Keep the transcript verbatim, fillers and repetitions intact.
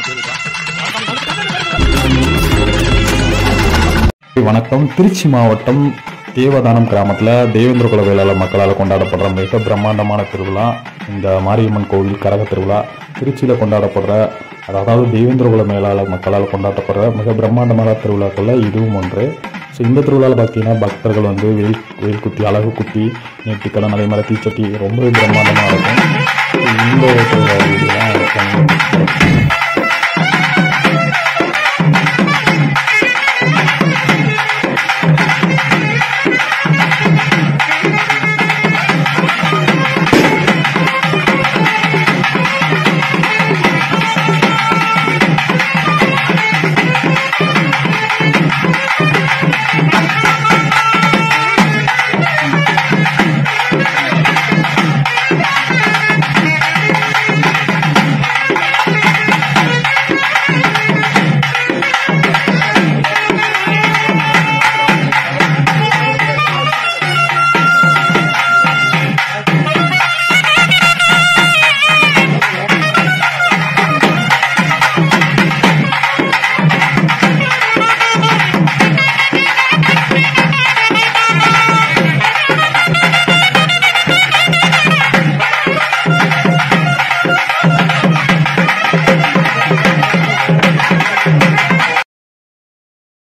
வணக்கம். திருச்சி மாவட்டம் தேவதானம் கிராமத்தில் தேவேந்திர குல வேளாளர் மக்களால் கொண்டாடப்படுற மிக பிரம்மாண்டமான திருவிழா இந்த மாரியம்மன் கோவில் கரக திருவிழா. திருச்சியில் கொண்டாடப்படுற அதாவது தேவேந்திர குல மேலாளர் மக்களால் கொண்டாடப்படுற மிக பிரம்மாண்டமான திருவிழாக்களில் இதுவும் ஒன்று. ஸோ இந்த திருவிழாவில் பார்த்தீங்கன்னா பக்தர்கள் வந்து வெயில் வெயில் குத்தி அழகு குத்தி நேர்த்திக்கடன் அதே மாதிரி தீச்சட்டி ரொம்பவே பிரம்மாண்டமாக இருக்கும். இந்த திருவிழா